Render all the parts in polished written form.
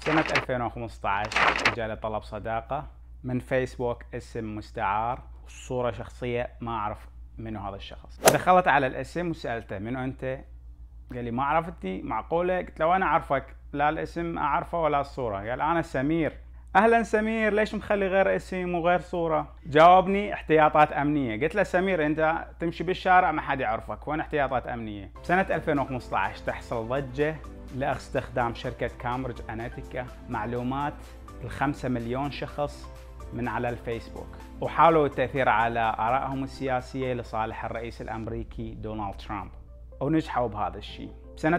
سنة 2015 جالي طلب صداقة من فيسبوك، اسم مستعار وصورة شخصية ما أعرف منو هذا الشخص. دخلت على الاسم وسألته منو أنت؟ قال لي ما عرفتني، معقولة؟ قلت له أنا أعرفك، لا الاسم أعرفه ولا الصورة. قال أنا سمير. أهلا سمير، ليش مخلي غير اسم وغير صورة؟ جاوبني احتياطات أمنية. قلت له سمير أنت تمشي بالشارع ما حد يعرفك، وين احتياطات أمنية؟ سنة 2015 تحصل ضجة لاستخدام شركة كامبريدج أناليتيكا معلومات ال5 مليون شخص من على الفيسبوك، وحاولوا التأثير على آرائهم السياسية لصالح الرئيس الأمريكي دونالد ترامب، ونجحوا بهذا الشيء. بسنة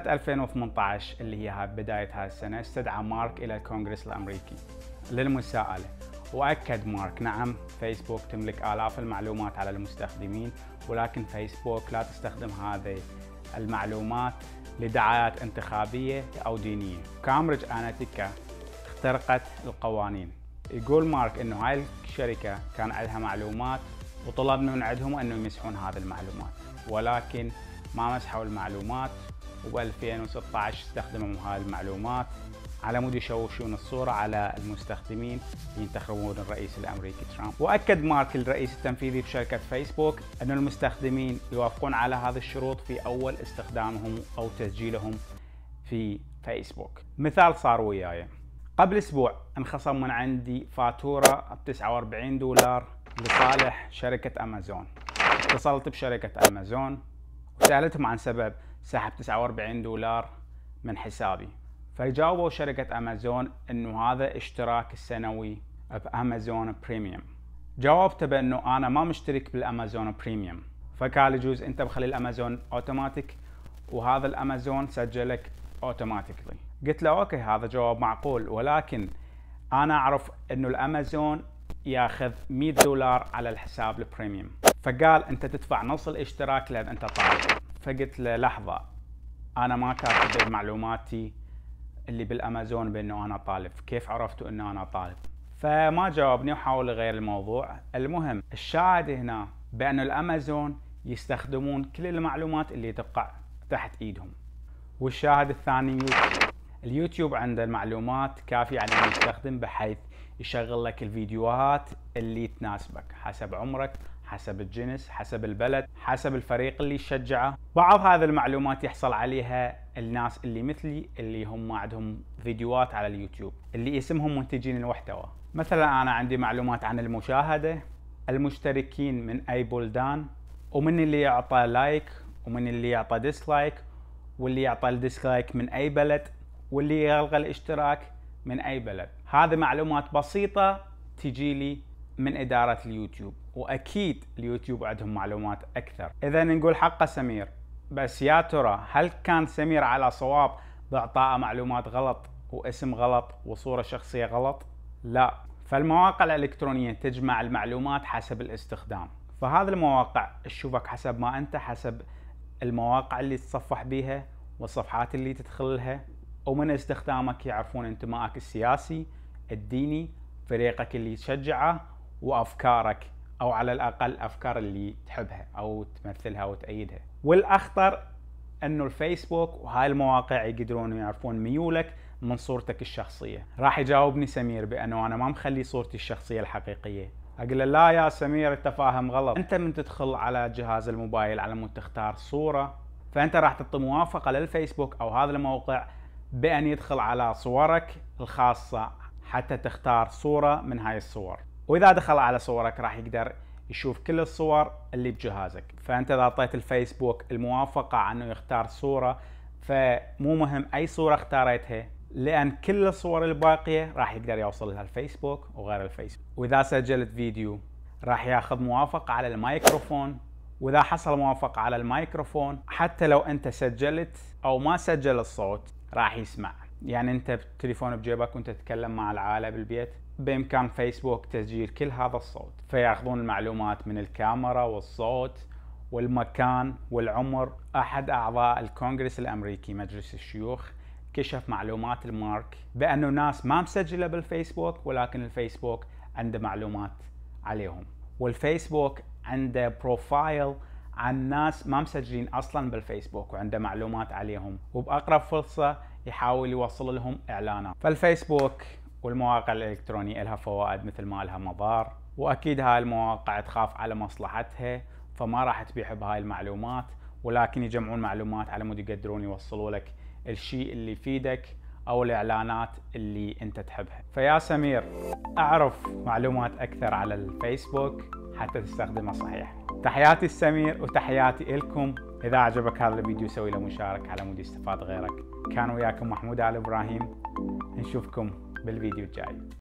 2018 اللي هي بداية هذه السنة استدعى مارك إلى الكونغرس الأمريكي للمساءلة، وأكد مارك نعم فيسبوك تملك آلاف المعلومات على المستخدمين، ولكن فيسبوك لا تستخدم هذه المعلومات لدعايات انتخابية أو دينية. كامبريدج أناليتيكا اخترقت القوانين. يقول مارك انه هاي الشركة كان عندها معلومات وطلبنا من عندهم انه يمسحون هذه المعلومات، ولكن ما مسحوا المعلومات، وب 2016 استخدموا هاي المعلومات على مود يشوشون الصورة على المستخدمين ينتخبون الرئيس الامريكي ترامب. واكد مارك الرئيس التنفيذي في شركة فيسبوك ان المستخدمين يوافقون على هذه الشروط في اول استخدامهم او تسجيلهم في فيسبوك. مثال صار وياي قبل اسبوع، انخصم من عندي فاتورة ب$49 لصالح شركة امازون. اتصلت بشركة امازون وسألتهم عن سبب سحب $49 من حسابي، فجاوبوا شركة امازون انه هذا اشتراك السنوي بامازون بريميوم. جاوبت بانه انا ما مشترك بالامازون بريميوم، فقال يجوز انت بخلي الامازون اوتوماتيك وهذا الامازون سجلك اوتوماتيكلي. قلت له اوكي هذا جواب معقول، ولكن انا اعرف انه الامازون ياخذ $100 على الحساب البريميوم. فقال انت تدفع نص الاشتراك لان انت طالب. فقلت له لحظة، انا ما كاتب معلوماتي اللي بالامازون بانه انا طالب، كيف عرفتوا انه انا طالب؟ فما جاوبني وحاول يغير الموضوع. المهم الشاهد هنا بان الامازون يستخدمون كل المعلومات اللي تقع تحت ايدهم. والشاهد الثاني يوتيوب. اليوتيوب عنده المعلومات كافية على المستخدم بحيث يشغل لك الفيديوهات اللي تناسبك حسب عمرك، حسب الجنس، حسب البلد، حسب الفريق اللي يشجعه. بعض هذه المعلومات يحصل عليها الناس اللي مثلي اللي هم عندهم فيديوهات على اليوتيوب اللي اسمهم منتجين المحتوى. مثلا انا عندي معلومات عن المشاهدة، المشتركين من اي بلدان، ومن اللي يعطى لايك ومن اللي يعطى ديسلايك، واللي يعطى الديسلايك من اي بلد، واللي يلغى الاشتراك من اي بلد. هذه معلومات بسيطة تجي لي من ادارة اليوتيوب، واكيد اليوتيوب عندهم معلومات اكثر. اذا نقول حق سمير، بس يا ترى هل كان سمير على صواب باعطاء معلومات غلط واسم غلط وصورة شخصية غلط؟ لا. فالمواقع الالكترونية تجمع المعلومات حسب الاستخدام، فهذه المواقع تشوفك حسب ما انت، حسب المواقع اللي تتصفح بيها والصفحات اللي تدخلها، ومن استخدامك يعرفون انتمائك السياسي، الديني، فريقك اللي تشجعه، وافكارك او على الاقل افكار اللي تحبها او تمثلها وتأيدها. والاخطر انه الفيسبوك وهاي المواقع يقدرون يعرفون ميولك من صورتك الشخصية. راح يجاوبني سمير بانه انا ما مخلي صورتي الشخصية الحقيقية. اقول له لا يا سمير انت فاهم غلط، انت من تدخل على جهاز الموبايل على مود تختار صورة، فانت راح تعطي موافقة للفيسبوك او هذا الموقع بان يدخل على صورك الخاصة حتى تختار صورة من هاي الصور. واذا دخل على صورك راح يقدر يشوف كل الصور اللي بجهازك. فانت اذا اعطيت الفيسبوك الموافقة عنه يختار صورة، فمو مهم اي صورة اختاريتها، لان كل الصور الباقية راح يقدر يوصل لها الفيسبوك وغير الفيسبوك. واذا سجلت فيديو راح ياخذ موافقة على الميكروفون، واذا حصل موافقة على الميكروفون حتى لو انت سجلت او ما سجل الصوت راح يسمع. يعني انت بالتليفون بجيبك وانت تتكلم مع العائلة بالبيت، بامكان فيسبوك تسجيل كل هذا الصوت، فياخذون المعلومات من الكاميرا والصوت والمكان والعمر. احد اعضاء الكونغرس الامريكي مجلس الشيوخ كشف معلومات المارك بانه ناس ما مسجلة بالفيسبوك، ولكن الفيسبوك عنده معلومات عليهم، والفيسبوك عنده بروفايل عن ناس ما مسجلين اصلا بالفيسبوك وعنده معلومات عليهم، وباقرب فرصة يحاول يوصل لهم إعلانات. فالفيسبوك والمواقع الإلكترونية لها فوائد مثل ما لها مضار، وأكيد هاي المواقع تخاف على مصلحتها فما راح تبيع بهاي المعلومات، ولكن يجمعون معلومات على مود يقدرون يوصلوا لك الشيء اللي يفيدك أو الإعلانات اللي أنت تحبها. فيا سمير، أعرف معلومات أكثر على الفيسبوك حتى تستخدمه صحيح. تحياتي السمير وتحياتي لكم. إذا عجبك هذا الفيديو سوي له مشاركة على مود يستفاد غيرك. كان وياكم محمود آل إبراهيم، نشوفكم بالفيديو الجاي.